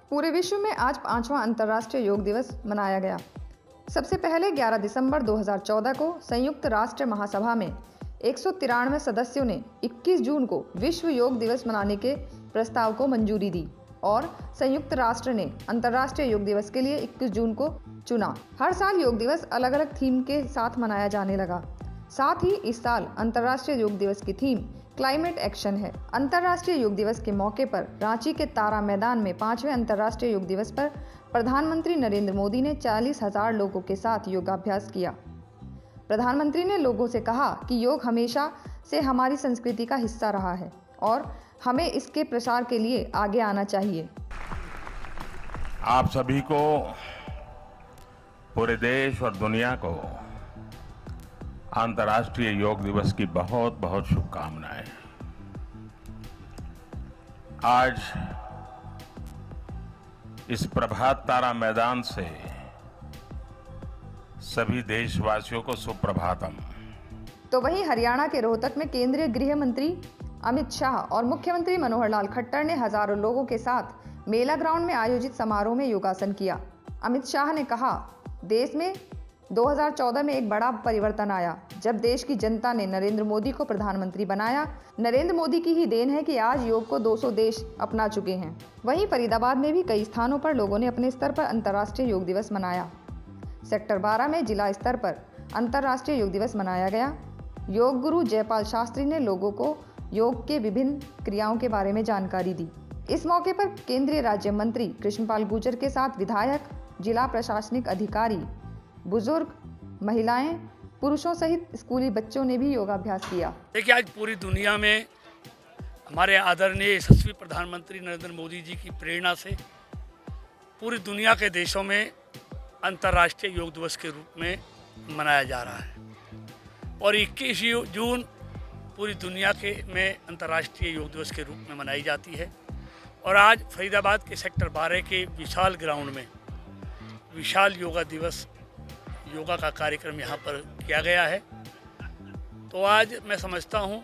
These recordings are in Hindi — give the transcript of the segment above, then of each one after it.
पूरे विश्व में आज 5वां अंतर्राष्ट्रीय योग दिवस मनाया गया। सबसे पहले 11 दिसंबर 2014 को संयुक्त राष्ट्र महासभा में 193 सदस्यों ने 21 जून को विश्व योग दिवस मनाने के प्रस्ताव को मंजूरी दी और संयुक्त राष्ट्र ने अंतर्राष्ट्रीय योग दिवस के लिए 21 जून को चुना। हर साल योग दिवस अलग अलग थीम के साथ मनाया जाने लगा। साथ ही इस साल अंतर्राष्ट्रीय योग दिवस की थीम क्लाइमेट एक्शन है। अंतर्राष्ट्रीय योग दिवस के मौके पर रांची के तारा मैदान में 5वें अंतर्राष्ट्रीय योग दिवस पर प्रधानमंत्री नरेंद्र मोदी ने 40,000 लोगों के साथ योगाभ्यास किया। प्रधानमंत्री ने लोगों से कहा कि योग हमेशा से हमारी संस्कृति का हिस्सा रहा है और हमें इसके प्रसार के लिए आगे आना चाहिए। आप सभी को, पूरे देश और दुनिया को अंतर्राष्ट्रीय योग दिवस की बहुत बहुत शुभकामनाएं। आज इस प्रभात तारा मैदान से सभी देशवासियों को सुप्रभातम। तो वहीं हरियाणा के रोहतक में केंद्रीय गृह मंत्री अमित शाह और मुख्यमंत्री मनोहर लाल खट्टर ने हजारों लोगों के साथ मेला ग्राउंड में आयोजित समारोह में योगासन किया। अमित शाह ने कहा, देश में 2014 में एक बड़ा परिवर्तन आया जब देश की जनता ने नरेंद्र मोदी को प्रधानमंत्री बनाया। नरेंद्र मोदी की ही देन है कि आज योग को 200 देश अपना चुके हैं। वहीं फरीदाबाद में भी कई स्थानों पर लोगों ने अपने स्तर पर अंतर्राष्ट्रीय योग दिवस मनाया। सेक्टर 12 में जिला स्तर पर अंतर्राष्ट्रीय योग दिवस मनाया गया। योग गुरु जयपाल शास्त्री ने लोगों को योग के विभिन्न क्रियाओं के बारे में जानकारी दी। इस मौके पर केंद्रीय राज्य मंत्री कृष्णपाल गुर्जर के साथ विधायक, जिला प्रशासनिक अधिकारी, बुजुर्ग, महिलाएं, पुरुषों सहित स्कूली बच्चों ने भी योगाभ्यास किया। देखिए, आज पूरी दुनिया में हमारे आदरणीय यशस्वी प्रधानमंत्री नरेंद्र मोदी जी की प्रेरणा से पूरी दुनिया के देशों में अंतर्राष्ट्रीय योग दिवस के रूप में मनाया जा रहा है और 21 जून पूरी दुनिया में अंतर्राष्ट्रीय योग दिवस के रूप में मनाई जाती है। और आज फरीदाबाद के सेक्टर 12 के विशाल ग्राउंड में विशाल योगा का कार्यक्रम यहाँ पर किया गया है। तो आज मैं समझता हूँ,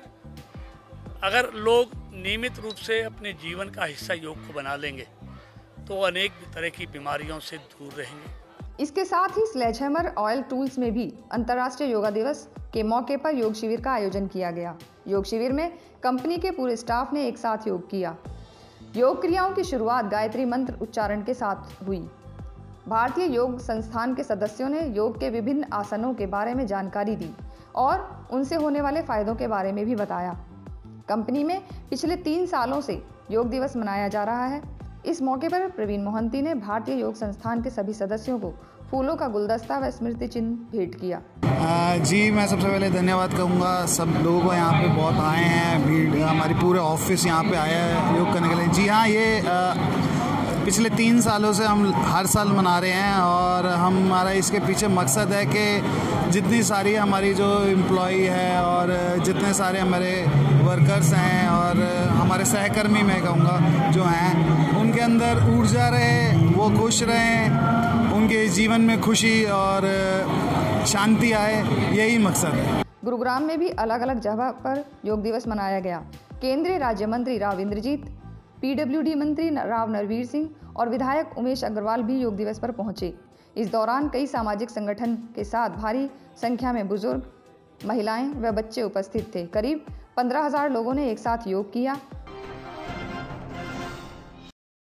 अगर लोग नियमित रूप से अपने जीवन का हिस्सा योग को बना लेंगे तो अनेक तरह की बीमारियों से दूर रहेंगे। इसके साथ ही स्लेजहैमर ऑयल टूल्स में भी अंतर्राष्ट्रीय योगा दिवस के मौके पर योग शिविर का आयोजन किया गया। योग शिविर में कंपनी के पूरे स्टाफ ने एक साथ योग किया। योग क्रियाओं की शुरुआत गायत्री मंत्र उच्चारण के साथ हुई। भारतीय योग संस्थान के सदस्यों ने योग के विभिन्न आसनों के बारे में जानकारी दी और उनसे होने वाले फायदों के बारे में भी बताया। कंपनी में पिछले 3 सालों से योग दिवस मनाया जा रहा है। इस मौके पर प्रवीण मोहंती ने भारतीय योग संस्थान के सभी सदस्यों को फूलों का गुलदस्ता व स्मृति चिन्ह भेंट किया। जी, मैं सबसे पहले धन्यवाद कहूँगा सब लोगों को, यहाँ पे बहुत आए हैं, भीड़, हमारी पूरे ऑफिस यहाँ पे आया है योग करने के लिए। जी हाँ, ये पिछले 3 सालों से हम हर साल मना रहे हैं और हमारा इसके पीछे मकसद है कि जितनी सारी हमारी जो एम्प्लॉई है और जितने सारे हमारे वर्कर्स हैं और हमारे सहकर्मी मैं कहूँगा जो हैं, उनके अंदर ऊर्जा रहे, वो खुश रहें, उनके जीवन में खुशी और शांति आए, यही मकसद है। गुरुग्राम में भी अलग अलग जगह पर योग दिवस मनाया गया। केंद्रीय राज्य मंत्री राव इंद्रजीत, पीडब्ल्यूडी मंत्री राव नरवीर सिंह और विधायक उमेश अग्रवाल भी योग दिवस पर पहुंचे। इस दौरान कई सामाजिक संगठन के साथ भारी संख्या में बुजुर्ग, महिलाएं व बच्चे उपस्थित थे। करीब 15,000 लोगों ने एक साथ योग किया।